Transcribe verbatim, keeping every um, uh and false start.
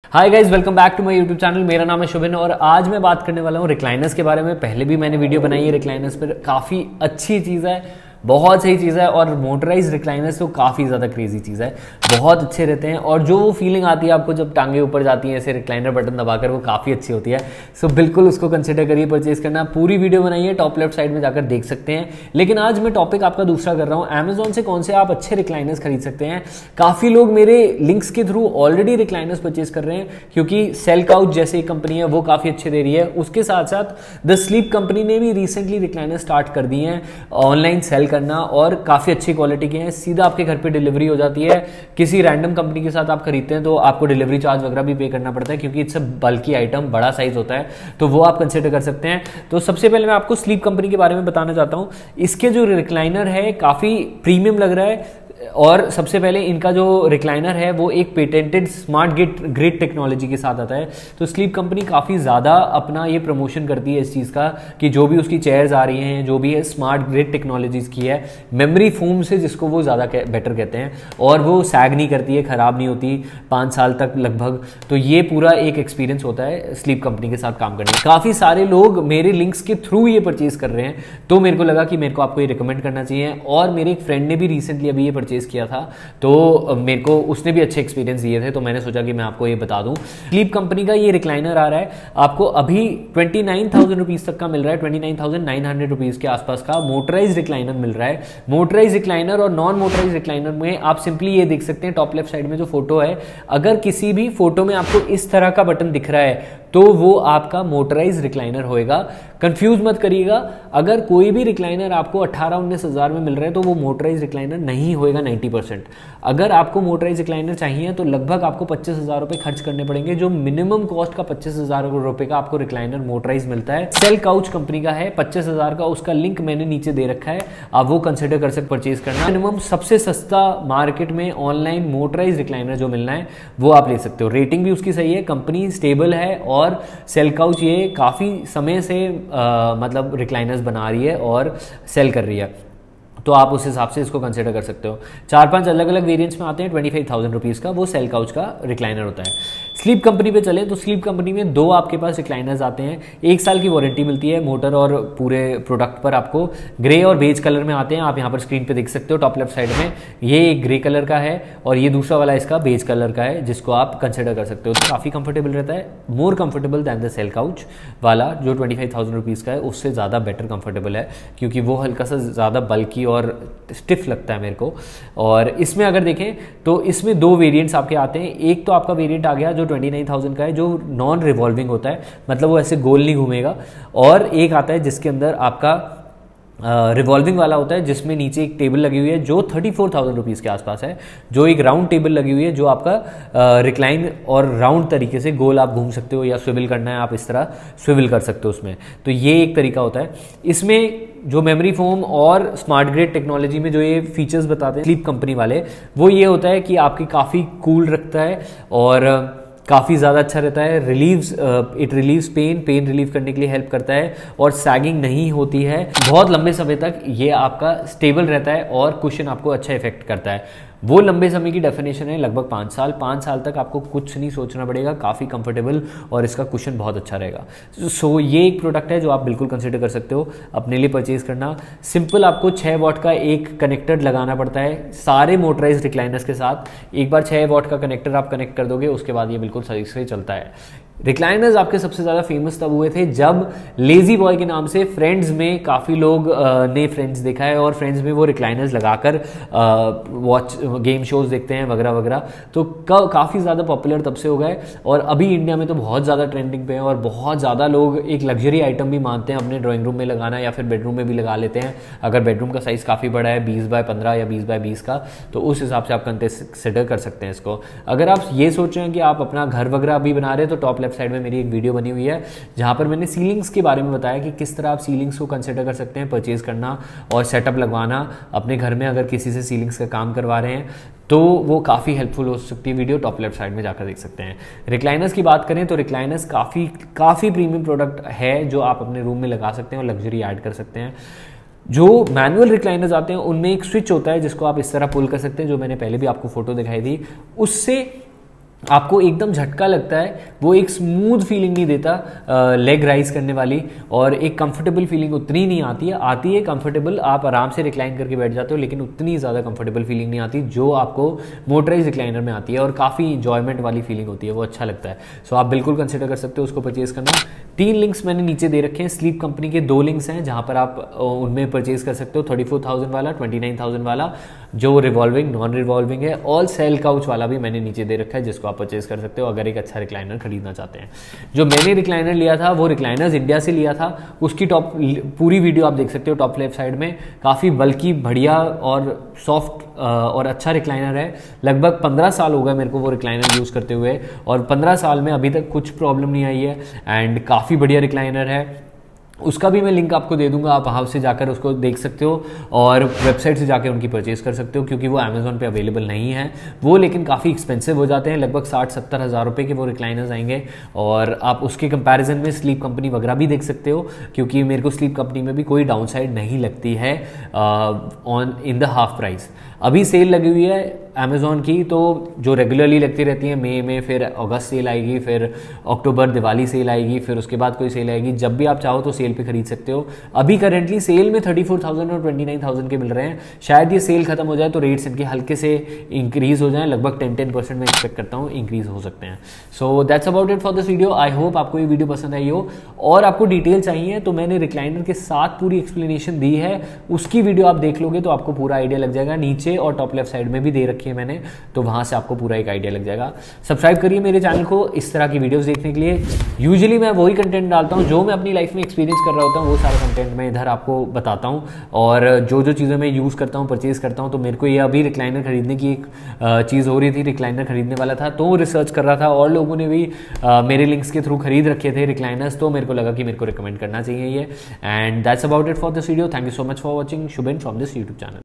Hi guys, welcome back to my YouTube channel. मेरा नाम है शुभिन और आज मैं बात करने वाला हूँ रिक्लाइनर्स के बारे में। पहले भी मैंने वीडियो बनाई है रिक्लाइनर्स पर, काफ़ी अच्छी चीज़ है, बहुत सही चीज़ है। और मोटराइज रिक्लाइनर्स तो काफ़ी ज़्यादा क्रेजी चीज़ है, बहुत अच्छे रहते हैं। और जो वो फीलिंग आती है आपको जब टांगे ऊपर जाती हैं ऐसे रिक्लाइनर बटन दबाकर, वो काफ़ी अच्छी होती है। सो बिल्कुल उसको कंसिडर करिए परचेज करना। पूरी वीडियो बनाई है, टॉप लेफ्ट साइड में जाकर देख सकते हैं। लेकिन आज मैं टॉपिक आपका दूसरा कर रहा हूँ, अमेजोन से कौन से आप अच्छे रिक्लाइनर्स खरीद सकते हैं। काफ़ी लोग मेरे लिंक्स के थ्रू ऑलरेडी रिक्लाइनर्स परचेज कर रहे हैं, क्योंकि सेल काउच जैसे कंपनी है वो काफ़ी अच्छे दे रही है। उसके साथ साथ द स्लीप कंपनी ने भी रिसेंटली रिक्लाइनर स्टार्ट कर दिए हैं ऑनलाइन सेल करना, और काफ़ी अच्छी क्वालिटी के हैं। सीधा आपके घर पे डिलीवरी हो जाती है। किसी रैंडम कंपनी के साथ आप खरीदते हैं तो आपको डिलीवरी चार्ज वगैरह भी पे करना पड़ता है, क्योंकि इट्स अ बल्की आइटम, बड़ा साइज होता है, तो वो आप कंसिडर कर सकते हैं। तो सबसे पहले मैं आपको स्लीप कंपनी के बारे में बताना चाहता हूँ। इसके जो रिक्लाइनर है काफ़ी प्रीमियम लग रहा है। और सबसे पहले इनका जो रिक्लाइनर है वो एक patented smart gate grid technology के साथ आता है। तो स्लीप कंपनी काफ़ी ज़्यादा अपना ये प्रमोशन करती है इस चीज़ का, कि जो भी उसकी चेयर्स आ रही हैं, जो भी है स्मार्ट ग्रिड टेक्नोलॉजीज की है, मेमोरी फोम से, जिसको वो ज़्यादा बेटर कहते हैं। और वो सैग नहीं करती है, ख़राब नहीं होती पाँच साल तक लगभग। तो ये पूरा एक एक्सपीरियंस होता है स्लीप कंपनी के साथ काम करने। काफ़ी सारे लोग मेरे लिंक्स के थ्रू ये परचेज कर रहे हैं, तो मेरे को लगा कि मेरे को आपको ये रिकमेंड करना चाहिए। और मेरे एक फ्रेंड ने भी रिसेंटली अभी ये परचेज किया था, तो मेरे को उसने भी अच्छे एक्सपीरियंस दिए थे, तो मैंने सोचा कि मैं आपको ये बता दूं। स्लीप कंपनी का ये रिक्लाइनर आ रहा है आपको अभी ट्वेंटी नाइन थाउजेंड रुपीज तक का मिल रहा है, twenty nine thousand nine hundred rupees के आसपास का मोटराइज रिक्लाइनर मिल रहा है। मोटराइज रिक्लाइनर और नॉन मोटराइज रिक्लाइनर में आप सिंपली ये देख सकते हैं, टॉप लेफ्ट साइड में जो फोटो है, अगर किसी भी फोटो में आपको इस तरह का बटन दिख रहा है तो वो आपका मोटराइज रिक्लाइनर होएगा। कंफ्यूज मत करिएगा, अगर कोई भी रिक्लाइनर आपको अठारह उन्नीस हजार में मिल रहा है तो वो मोटराइज रिक्लाइनर नहीं होएगा नाइन्टी परसेंट। अगर आपको मोटराइज रिक्लाइनर चाहिए तो लगभग आपको पच्चीस हजार रुपए खर्च करने पड़ेंगे, जो मिनिमम कॉस्ट का पच्चीस हजार रुपए का आपको रिक्लाइनर मोटराइज मिलता है। सेल काउच कंपनी का है पच्चीस हजार का, उसका लिंक मैंने नीचे दे रखा है, आप वो कंसिडर कर सकते परचेज करना। मिनिमम सबसे सस्ता मार्केट में ऑनलाइन मोटराइज रिक्लाइनर जो मिलना है वो आप ले सकते हो। रेटिंग भी उसकी सही है, कंपनी स्टेबल है, और सेल काउच ये काफ़ी समय से आ, मतलब रिक्लाइनर्स बना रही है और सेल कर रही है, तो आप उस हिसाब से इसको कंसिडर कर सकते हो। चार पांच अलग अलग वेरिएंट्स में आते हैं। ट्वेंटी फाइव थाउजेंड रुपीज़ का वो सेल काउच का रिक्लाइनर होता है। स्लीप कंपनी पे चले तो स्लीप कंपनी में दो आपके पास रिक्लाइनर्स आते हैं। एक साल की वारंटी मिलती है मोटर और पूरे प्रोडक्ट पर। आपको ग्रे और बेज कलर में आते हैं, आप यहाँ पर स्क्रीन पे देख सकते हो टॉप लेफ्ट साइड में। ये एक ग्रे कलर का है और ये दूसरा वाला इसका बेज कलर का है, जिसको आप कंसिडर कर सकते हो। तो काफ़ी कंफर्टेबल रहता है, more comfortable than the sale couch वाला जो ट्वेंटी फाइव थाउजेंड रुपीज़ का है, उससे ज़्यादा बेटर कंफर्टेबल है, क्योंकि वो हल्का सा ज़्यादा बल्कि और स्टिफ लगता है मेरे को। और इसमें अगर देखें तो इसमें दो वेरिएंट्स आपके आते हैं। एक तो आपका वेरिएंट आ गया जो ट्वेंटी नाइन थाउजेंड का है, जो नॉन रिवॉल्विंग होता है, मतलब वो ऐसे गोल नहीं घूमेगा। और एक आता है जिसके अंदर आपका रिवॉल्विंग uh, वाला होता है, जिसमें नीचे एक टेबल लगी हुई है जो थर्टी फोर थाउजेंड रुपीज़ के आसपास है, जो एक राउंड टेबल लगी हुई है, जो आपका रिक्लाइन uh, और राउंड तरीके से गोल आप घूम सकते हो, या स्विvel करना है आप इस तरह स्विvel कर सकते हो उसमें। तो ये एक तरीका होता है। इसमें जो मेमोरी फोम और स्मार्ट ग्रिड टेक्नोलॉजी में जो ये फीचर्स बताते हैं स्लीप कंपनी वाले, वो ये होता है कि आपकी काफ़ी कूल रखता है और काफ़ी ज़्यादा अच्छा रहता है। Relieves it relieves pain pain relieve करने के लिए हेल्प करता है, और सैगिंग नहीं होती है। बहुत लंबे समय तक ये आपका स्टेबल रहता है और कुशन आपको अच्छा इफेक्ट करता है। वो लंबे समय की डेफिनेशन है लगभग पाँच साल। पाँच साल तक आपको कुछ नहीं सोचना पड़ेगा, काफ़ी कंफर्टेबल, और इसका कुशन बहुत अच्छा रहेगा। सो ये एक प्रोडक्ट है जो आप बिल्कुल कंसिडर कर सकते हो अपने लिए परचेज करना। सिंपल आपको छः वॉट का एक कनेक्टर लगाना पड़ता है सारे मोटराइज रिक्लाइनर्स के साथ। एक बार छः वॉट का कनेक्टर आप कनेक्ट कर दोगे, उसके बाद ये बिल्कुल सही से चलता है। रिक्लाइनर्स आपके सबसे ज़्यादा फेमस तब हुए थे जब लेजी बॉय के नाम से फ्रेंड्स में काफ़ी लोग ने फ्रेंड्स देखा है, और फ्रेंड्स में वो रिक्लाइनर्स लगाकर वॉच गेम शोज देखते हैं वगैरह वगैरह। तो काफ़ी ज़्यादा पॉपुलर तब से हो गए, और अभी इंडिया में तो बहुत ज़्यादा ट्रेंडिंग पे है, और बहुत ज़्यादा लोग एक लग्जरी आइटम भी मानते हैं अपने ड्राइंग रूम में लगाना, या फिर बेडरूम में भी लगा लेते हैं। अगर बेडरूम का साइज़ काफ़ी बड़ा है, बीस बाय पंद्रह या बीस बाय बीस का, तो उस हिसाब से आप कंसिडर कर सकते हैं इसको। अगर आप ये सोच रहे हैं कि आप अपना घर वगैरह अभी बना रहे हैं, तो टॉप लेफ्ट साइड में मेरी एक वीडियो बनी हुई है जहां पर मैंने सीलिंग्स के बारे में बताया कि किस तरह आप सीलिंग्स को कंसिडर कर सकते हैं परचेज करना और सेटअप लगवाना अपने घर में। अगर किसी से सीलिंग्स का काम करवा रहे हैं तो वो काफ़ी हेल्पफुल हो सकती है वीडियो, टॉप लेफ्ट साइड में जाकर देख सकते हैं। रिक्लाइनर्स की बात करें तो रिक्लाइनर्स काफ़ी काफ़ी प्रीमियम प्रोडक्ट है जो आप अपने रूम में लगा सकते हैं और लग्जरी ऐड कर सकते हैं। जो मैनुअल रिक्लाइनर्स आते हैं उनमें एक स्विच होता है जिसको आप इस तरह पुल कर सकते हैं, जो मैंने पहले भी आपको फोटो दिखाई थी। उससे आपको एकदम झटका लगता है, वो एक स्मूथ फीलिंग नहीं देता लेग राइज करने वाली, और एक कंफर्टेबल फीलिंग उतनी नहीं आती है। आती है कंफर्टेबल, आप आराम से रिक्लाइन करके बैठ जाते हो, लेकिन उतनी ज़्यादा कंफर्टेबल फीलिंग नहीं आती जो आपको मोटराइज रिक्लाइनर में आती है, और काफ़ी इंजॉयमेंट वाली फीलिंग होती है, वो अच्छा लगता है। सो आप बिल्कुल कंसिडर कर सकते हो उसको परचेज करना। तीन लिंक्स मैंने नीचे दे रखे हैं, स्लीप कंपनी के दो लिंक्स हैं जहाँ पर आप उनमें परचेज कर सकते हो, थर्टी फोर थाउजेंड वाला, ट्वेंटी नाइन थाउजेंड वाला जो रिवॉल्विंग नॉन रिवॉल्विंग है, ऑल सेल काउच वाला भी मैंने नीचे दे रखा है जिसको आप परचेज कर सकते हो अगर एक अच्छा रिक्लाइनर खरीदना चाहते हैं। जो मैंने रिक्लाइनर लिया था वो रिक्लाइनर्स इंडिया से लिया था, उसकी टॉप पूरी वीडियो आप देख सकते हो टॉप लेफ्ट साइड में। काफ़ी बल्कि बढ़िया और सॉफ्ट और अच्छा रिक्लाइनर है। लगभग पंद्रह साल हो गए मेरे को वो रिक्लाइनर यूज़ करते हुए, और पंद्रह साल में अभी तक कुछ प्रॉब्लम नहीं आई है, एंड काफ़ी बढ़िया रिक्लाइनर है। उसका भी मैं लिंक आपको दे दूंगा, आप वहाँ से जाकर उसको देख सकते हो और वेबसाइट से जाकर उनकी परचेज कर सकते हो, क्योंकि वो अमेजोन पे अवेलेबल नहीं है वो, लेकिन काफ़ी एक्सपेंसिव हो जाते हैं, लगभग साठ सत्तर हज़ार रुपये के वो रिक्लाइनर्स आएंगे। और आप उसके कंपैरिजन में स्लीप कंपनी वगैरह भी देख सकते हो, क्योंकि मेरे को स्लीप कंपनी में भी कोई डाउन साइड नहीं लगती है on in the half price. अभी सेल लगी हुई है अमेज़ॉन की, तो जो रेगुलरली लगती रहती है मई में, फिर अगस्त सेल आएगी, फिर अक्टूबर दिवाली सेल आएगी, फिर उसके बाद कोई सेल आएगी। जब भी आप चाहो तो सेल पे खरीद सकते हो। अभी करेंटली सेल में थर्टी फोर थाउजेंड और ट्वेंटी नाइन थाउजेंड के मिल रहे हैं। शायद ये सेल खत्म हो जाए तो रेट्स इनके हल्के से इंक्रीज हो जाए, लगभग टेन टेन परसेंट मैं एक्सपेक्ट करता हूँ इंक्रीज हो सकते हैं। So that's about it for this video. I hope आपको ये वीडियो पसंद आई हो, और आपको डिटेल चाहिए तो मैंने रिक्लाइनर के साथ पूरी एक्सप्लेनेशन दी है, उसकी वीडियो आप देख लोगे तो आपको पूरा आइडिया लग जाएगा। नीचे और टॉप लेफ्ट साइड में भी दे रखी है मैंने, तो वहां से आपको पूरा एक आइडिया लग जाएगा। सब्सक्राइब करिए मेरे चैनल को इस तरह की वीडियोस देखने के लिए। यूजुअली मैं वही कंटेंट डालता हूं जो मैं अपनी लाइफ में एक्सपीरियंस कर रहा होता हूं, वो सारा कंटेंट मैं इधर आपको बताता हूं। और जो जो चीज़ें मैं यूज़ करता हूं, परचेज करता हूं, तो मेरे को ये अभी रिक्लाइनर खरीदने की एक चीज़ हो रही थी, रिक्लाइनर खरीदने वाला था तो रिसर्च कर रहा था, और लोगों ने भी मेरे लिंक्स के थ्रू खरीद रखे थे रिक्लाइनर्स, तो मेरे को लगा कि मेरे को रिकमेंड करना चाहिए ये। And that's about it for this video. Thank you so much for watching. Shubhen from this YouTube channel.